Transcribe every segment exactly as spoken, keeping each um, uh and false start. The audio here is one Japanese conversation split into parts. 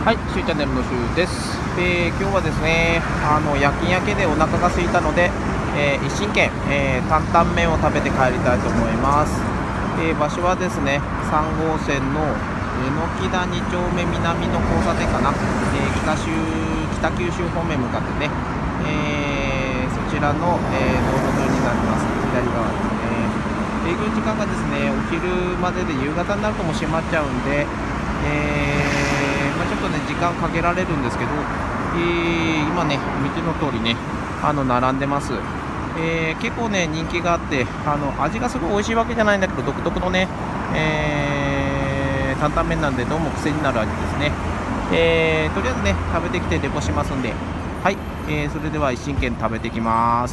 はい、しゅうチャンネルのしゅうです。えー、今日はですね、あの夜勤明けでお腹が空いたので、えー、一心軒、えー、担々麺を食べて帰りたいと思います。えー、場所はですね、さん号線の榎田に丁目南の交差点かな、えー、北州北九州方面向かってね、えー、そちらの、えー、道路沿いになります。左側ですね。営業時間がですね、お昼までで夕方になるともう閉まっちゃうんで、えーまあ、ちょっとね時間かけられるんですけど、えー、今ね見ての通りねあの並んでます。えー、結構ね人気があって、あの味がすごい美味しいわけじゃないんだけど独特のね、えー、担々麺なんでどうも癖になる味ですね。えー、とりあえずね食べてきてレポしますんで、はい、えー、それでは一心軒食べてきます。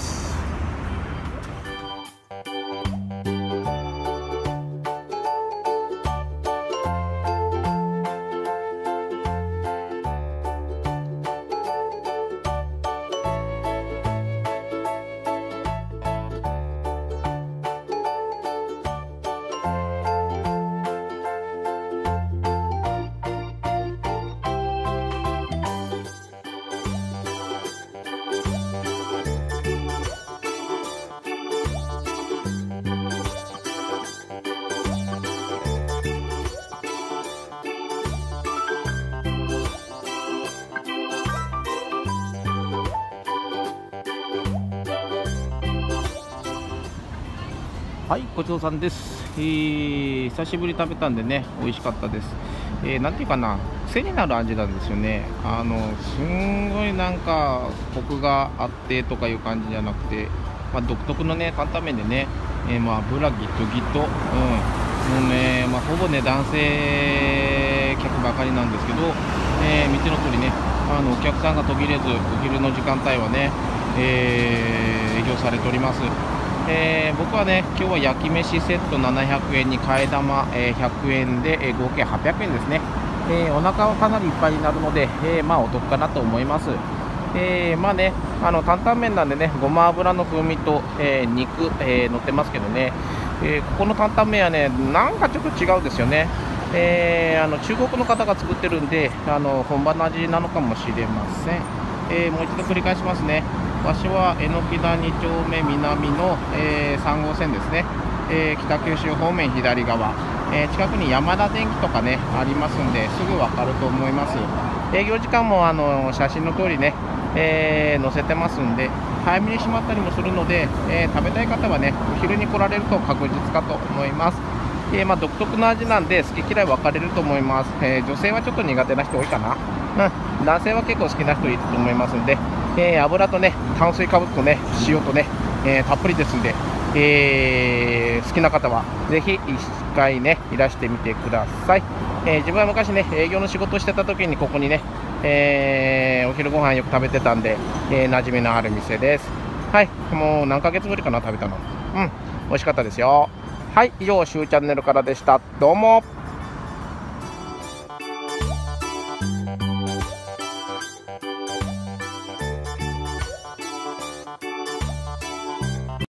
はい、ごちそうさんです。えー、久しぶりに食べたんでね、美味しかったです。えー、なんていうかな、癖になる味なんですよね。あの、すんごいなんか、コクがあってとかいう感じじゃなくて、まあ、独特のね、担々麺でね、えー、まあ、油ギトギト、うん、もうね、まあ、ほぼね、男性客ばかりなんですけど、えー、見ての通りね、あの、お客さんが途切れず、お昼の時間帯はね、えー、営業されております。えー、僕はね、今日は焼き飯セットななひゃくえんに替え玉、えー、ひゃくえんで、えー、合計はっぴゃくえんですね。えー、お腹はかなりいっぱいになるので、えー、まあお得かなと思います。えー、まあね、あの担々麺なんでね、ごま油の風味と、えー、肉、えー、乗ってますけどね、えー、ここの担々麺はね、なんかちょっと違うですよね。えー、あの中国の方が作ってるんで、あの本場の味なのかもしれません。えー、もう一度繰り返しますね。場所は榎田に丁目南の、えー、さん号線ですね。えー、北九州方面左側、えー、近くに山田電機とかねありますんで、すぐ分かると思います。営業時間もあの写真の通りね、えー、載せてますんで、早めに閉まったりもするので、えー、食べたい方はねお昼に来られると確実かと思います。えーまあ、独特の味なんで好き嫌い分かれると思います。えー、女性はちょっと苦手な人多いかな。うん、男性は結構好きな人いると思いますんで、えー、油とね炭水化物とね塩とね、えー、たっぷりですんで、えー、好きな方はぜひ一回ねいらしてみてください。えー、自分は昔ね営業の仕事をしてた時にここにね、えー、お昼ご飯よく食べてたんで、えー、馴染みのある店です。はい、もう何ヶ月ぶりかな食べたの。うん、美味しかったですよ。はい、以上しゅうチャンネルからでした。どうも。